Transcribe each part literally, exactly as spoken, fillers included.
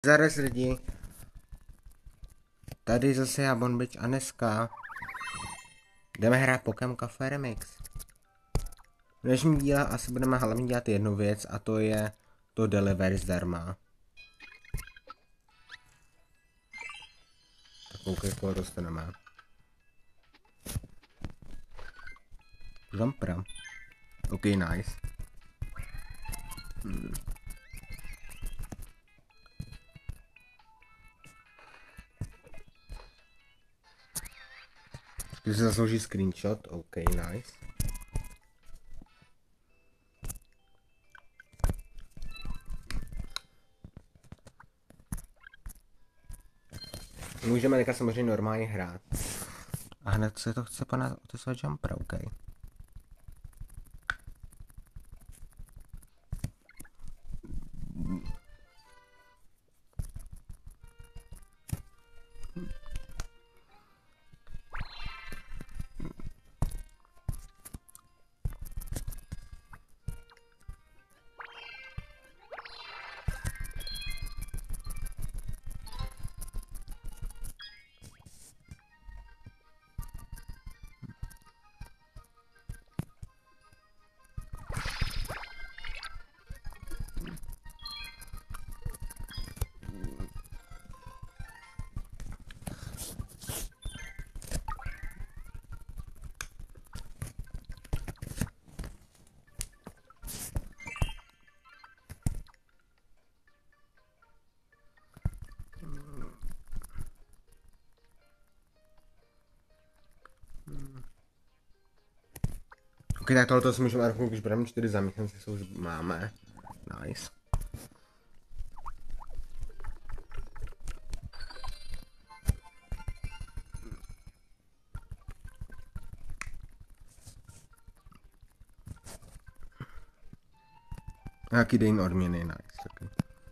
Zaraz lidi, tady zase já Bonbič a dneska jdeme hrát Pokémon Cafe Remix. V dnešním díle asi budeme hlavně dělat jednu věc a to je to delivery zdarma. Tak koukej, koho dostaneme. Jumpera. Ok, nice. Hmm. Když se zaslouží screenshot, ok, nice. Můžeme teďka samozřejmě normálně hrát. A hned se to chce pana otesovat Jumpera, ok. Ok, tak tohle si můžeme archnout, když budeme čtyři zaměstnance, co už máme. Nice. Nějaký dejný odměny, nice. Okay.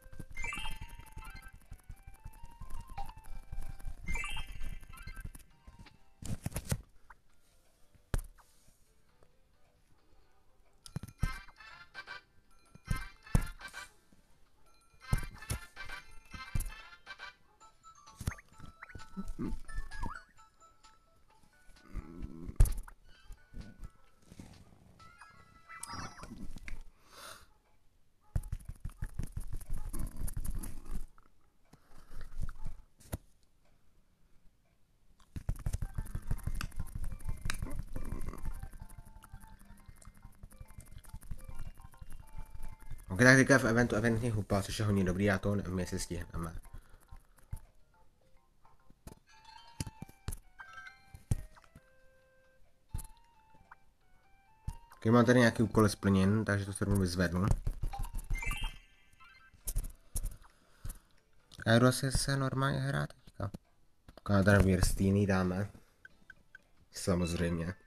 Ok, tak teďka v eventu eventní hupa, což je hodně dobrý, já to nevím, jestli stihneme. Ok, mám tady nějaký úkol splněn, takže to se rovnou vyzvednu. A jdu asi se normálně hrát teďka. Ok, tady Wirstýny dáme. Samozřejmě.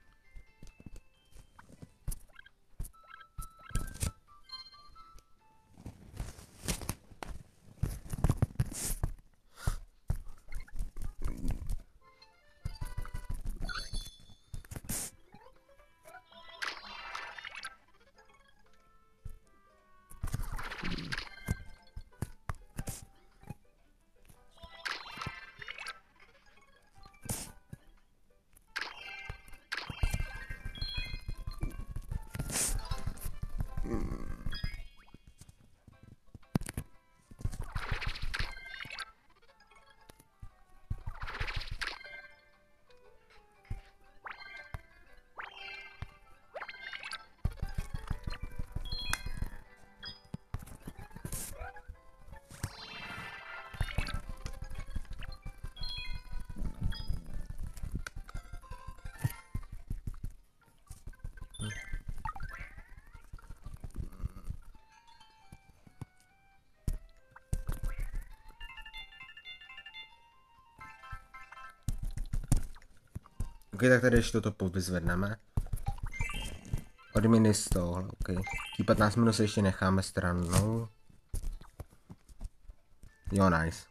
Ok, tak tady ještě toto povyzvedneme. Odměny z toho, ok. Tí patnáct minut se ještě necháme stranou. Jo, nice.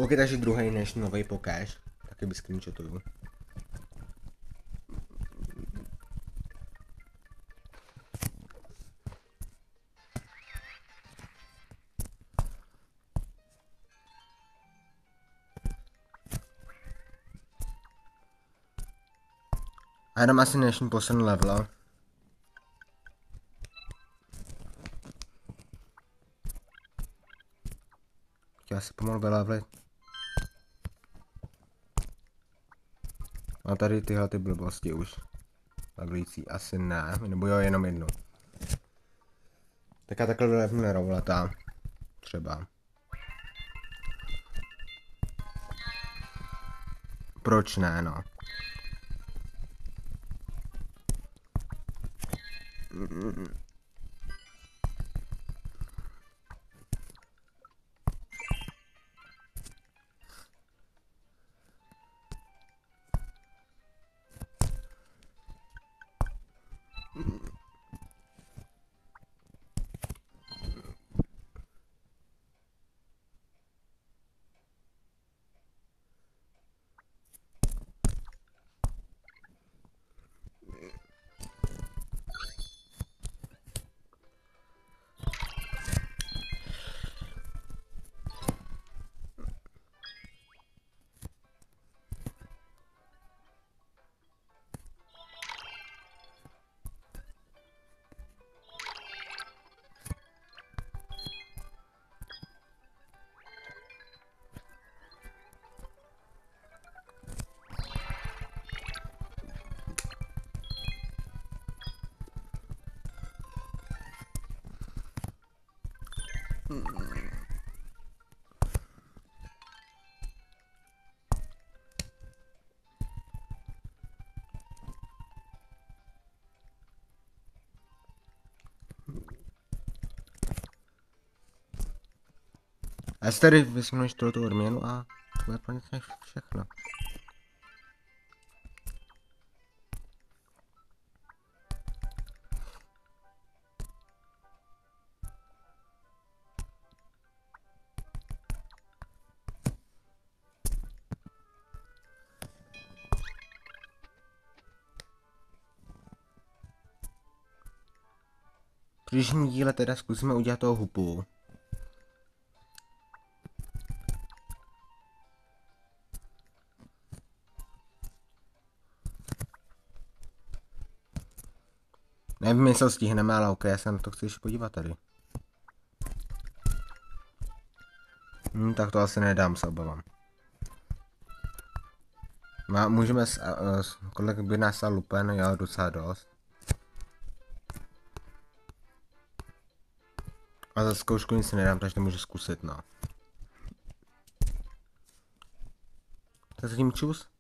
OK, takže druhý než nový pokéž. Taky by screenshotuju. A jenom asi dnešní poslední level. Chtěl si pomalu vylevlit. A tady tyhle ty blbosti už. Levelící asi ne, nebo jo, jenom jednu. Tak já takhle vylevnu rouleta. Třeba. Proč ne, no. A já si tady vezmu ještě tu odměnu a to bude pro ně všechno. V příštím díle teda zkusíme udělat toho hupu. Nevím, jestli to stihneme, ale ok, já se na to chci ještě podívat tady. Hm, tak to asi nedám, se obávám. Má, můžeme, s, uh, s, kolik by nás lupen, jo, docela dost. A za zkoušku nic nedám, takže to můžu zkusit, no. Tak zatím čus.